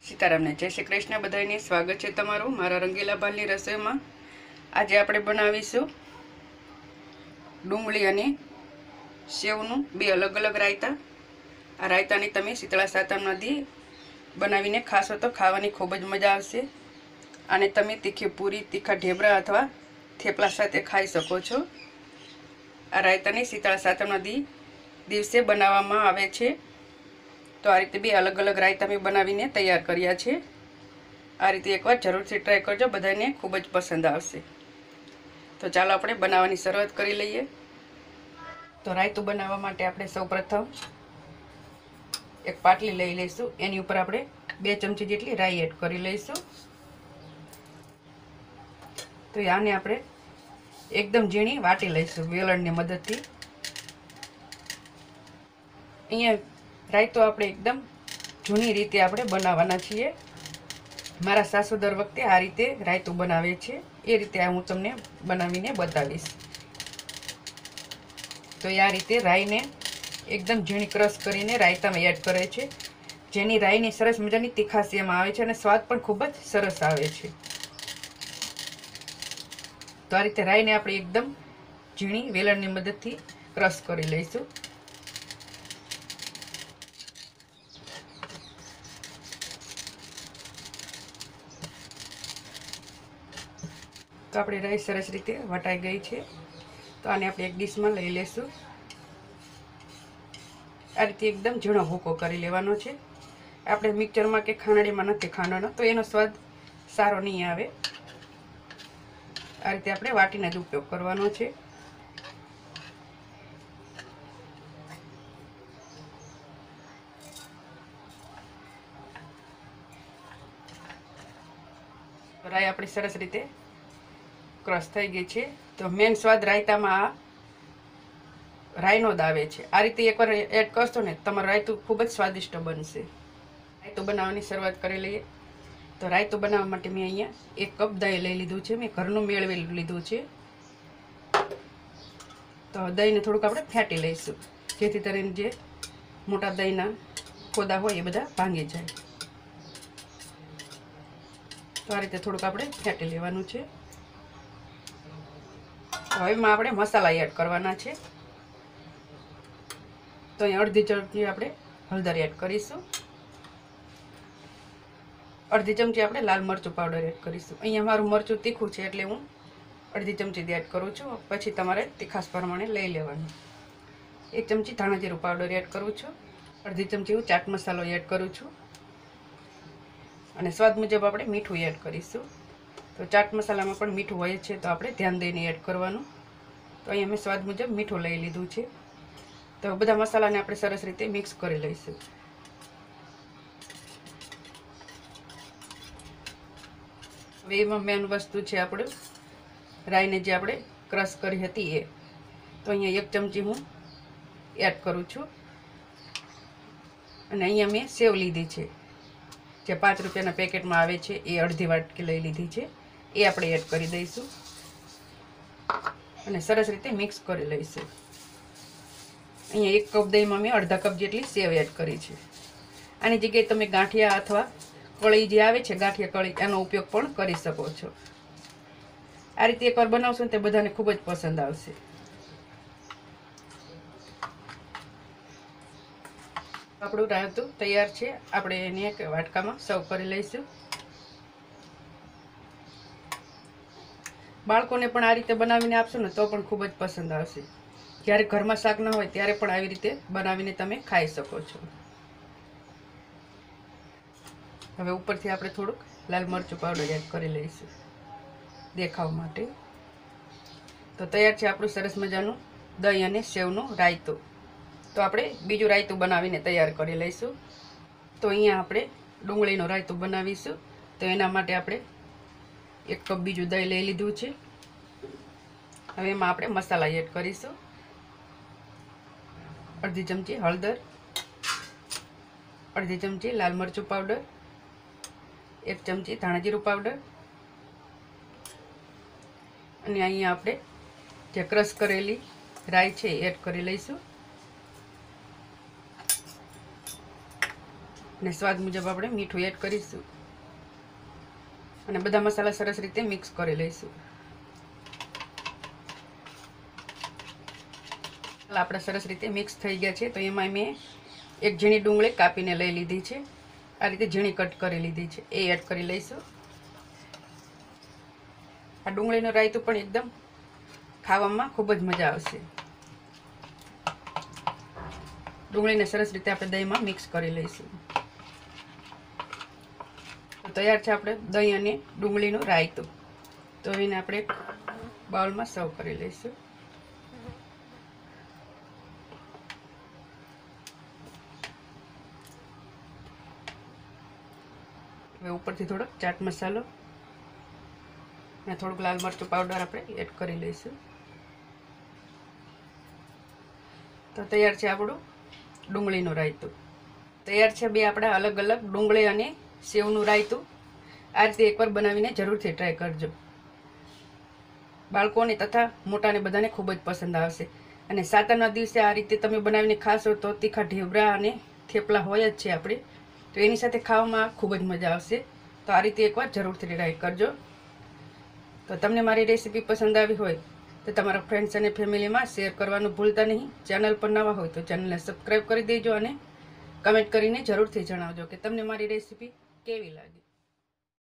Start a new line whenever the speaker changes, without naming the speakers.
સીતારામને જય શ્રી કૃષ્ણ બધાને સ્વાગત છે તમારું મારા રંગીલા ભાલની રસોઈમાં। આજે આપણે બનાવીશું ડુંગળી અને સેવનું બે અલગ અલગ રાયતા। આ રાયતાની તમે શીતળા સાતમના દી બનાવીને ખાશો તો ખાવાની ખૂબ જ મજા આવશે। આને તમે તીખી પૂરી, તીખા ઢેબરા અથવા થેપલા સાથે ખાઈ શકો છો। આ રાયતાની શીતળા સાતમના દિવસે બનાવવામાં આવે છે। तो आ रीते बे अलग अलग रायता में बनावीने तैयार कर्या छे। आ रीते एक बार जरूर से ट्राय करजो, बधाने खूब ज पसंद आवशे। तो चालो आपणे बनाववानी शरूआत करी लईए। तो रायतुं बनाववा माटे आपणे सौप्रथम एक पाटली लई लईशुं, एनी उपर आपणे 2 चमची जेटली राई एड करी लईशुं। तो आने आपणे एकदम झीणी वाटी लईशुं वेलणनी मददथी। अहींया रायतो आपणे एकदम जूनी रीते आपणे बनाववाना छीए। मारा सासु दर वखते आ रीते रायतुं बनावे छे, ए रीते हूँ तमने बनावीने बतावीश। तो आ रीते राईने एकदम झीणी क्रश करीने रायतामां एड करे छे, जेनी राईनी सरस मजानी तीखाश एमां आवे छे अने स्वाद पण खूब ज सरस आवे छे। तो आ रीते राईने आपणे एकदम झीणी वेलणनी मददथी क्रश करी लईशुं। तो आपणी राई सरस रीते वटाई गई है। तो आने आपणे एक डिश में लई लेशुं। आ रीते एकदम झीणो भूको करी लेवानो छे। आपणे मिक्सर में के खांडड़ी में नथी खांडવાનો, तो एनो स्वाद सारो नहीं आवे। आ रीते आपणे वाटीने ज उपयोग करवानो छे। राई आपणी सरस रीते क्रश थई गई है। तो मेन स्वाद रायता में आ राईनो ज आवे छे। आ रीते एक बार एड करशो ने तमारुं रायतुं खूब ज स्वादिष्ट बनशे। रायतुं बनाववानी शरूआत करी लईए। तो रायतुं बनाववा माटे मैं अहींया 1 कप दही लई लीधुं छे। मैं घरनुं मेळवेલું लीधुं छे। तो दहीने थोडुंक आपणे फेंटी लईशुं, जेथी करीने जे मोटा दहीना खोदा होय ए बधा भांगी जाय। तो आ रीते थोडुंक आपणे फेंटी लेवानुं छे। हवे में आपणे मसाला एड करवाना छे। तो अहीं अर्धी चमची आपणे हळदर एड करीशुं, अर्धी चमची आपणे लाल मरचुं पाउडर एड करीशुं। अहीं मारुं मरचुं तीखुं छे એટલે હું अर्धी चमची एड करूँ छुं। पछी तमारे तीखास प्रमाणे लई लेवानुं। 1 चमची धाणा जीरुं पाउडर एड करूँ छुं, अर्धी चमची હું चाट मसालो एड करूँ छुं અને स्वाद मुजब આપણે મીઠું એડ કરીશું। तो चाट मसालामां पण मीठું હોય છે, तो આપણે ધ્યાન દઈને એડ કરવાનું। तो અહીં અમે स्वाद मुजब મીઠું લઈ લીધું છે। तो બધા મસાલાને આપણે સરસ રીતે મિક્સ કરી લઈશું। હવે એમાં મેન વસ્તુ છે આપણું રાઈને જે આપણે ક્રશ કરી હતી એ। તો અહીંયા 1 ચમચી હું એડ કરું છું અને અહીંયા મેં સેવ લીધી છે, જે 5 રૂપિયાના પેકેટમાં આવે છે, એ અડધી વાટકી લઈ લીધી છે। એ આપણે એડ કરી દઈશું અને સરસ રીતે મિક્સ કરી લઈશું। અહીંયા 1 કપ દહીંમાં મેં અડધા કપ જેટલી સેવ એડ કરી છે। આની જગ્યાએ તમે ગાંઠિયા અથવા કળી જે આવે છે, ગાંઠિયા કળી, એનો ઉપયોગ પણ કરી શકો છો। આ રીતે એકવાર બનાવશો ને તે બધાને ખૂબ જ પસંદ આવશે। આપણું રાયતું તૈયાર છે। આપણે એને એક વાટકામાં સર્વ કરી લઈશું। બાળકોને પણ આ રીતે બનાવીને આપશો ને તો પણ ખૂબ જ પસંદ આવશે। જ્યારે ઘરમાં શાક ન હોય ત્યારે પણ આવી રીતે બનાવીને તમે ખાઈ શકો છો। હવે ઉપરથી આપણે થોડુંક લાલ મરચું પાવડર એડ કરી લઈશું દેખાવ માટે। તો તૈયાર છે આપણું સરસ મજાનું દહીં અને સેવનું રાયતું। तो આપણે બીજું રાયતું બનાવીને તૈયાર કરી લઈશું। તો અહીંયા આપણે ડુંગળીનું રાયતું બનાવીશું। તો એના માટે આપણે 1 કપ બીજું દહીં લઈ લીધું છે। હવે એમાં આપણે મસાલા એડ કરીશું। अर्धी चमची हळदर, अर्धी चमची लाल मरचुं पाउडर, 1 चमची धाणा जीरुं पाउडर અને અહીંયા આપણે જે ક્રશ કરેલી રાઈ છે એડ કરી લઈશું। અને સ્વાદ મુજબ આપણે મીઠું એડ કરીશું અને બધા મસાલા સરસ રીતે મિક્સ કરી લઈશું. આપણા સરસ રીતે મિક્સ થઈ ગયા છે. તો એમાં મેં એક ઝીણી ડુંગળી કાપીને લઈ લીધી છે. આ રીતે ઝીણી કટ કરી લીધી છે, એ એડ કરી લઈશું. આ ડુંગળીનું રાયતું પણ એકદમ ખાવામાં ખૂબ જ મજા આવશે. ડુંગળીને સરસ રીતે આપણે દહીંમાં મિક્સ કરી લઈશું. તો તૈયાર છે આપણે દહીં અને ડુંગળીનું રાયતું. તો એને આપણે બાઉલમાં સર્વ કરી લઈશું. હવે ઉપરથી થોડોક ચાટ મસાલો અને થોડુંક લાલ મરચું પાવડર આપણે એડ કરી લઈશું. તો તૈયાર છે આપણું ડુંગળીનું રાયતું. તૈયાર છે બે આપણા અલગ અલગ ડુંગળી અને સેવનું રાયતું. આ રીતે એકવાર બનાવીને જરૂરથી ટ્રાય કરજો. બાળકોને તથા મોટાને બધાને ખૂબ જ પસંદ આવશે. અને સાતમના દિવસે આ રીતે તમે બનાવીને ખાશો તો તીખા ઢેબરા અને થેપલા હોય જ છે આપણે, તો એની સાથે ખાવામાં ખૂબ જ મજા આવશે. તો આ રીતે એકવાર જરૂરથી ટ્રાય કરજો. તો તમને મારી રેસીપી પસંદ આવી હોય તો તમારા ફ્રેન્ડ્સ અને ફેમિલીમાં શેર કરવાનું ભૂલતા નહીં. ચેનલ પર નવા હોય તો ચેનલને સબસ્ક્રાઈબ કરી દેજો અને કમેન્ટ કરીને જરૂરથી જણાવજો કે તમને મારી રેસીપી કેવી લાગી.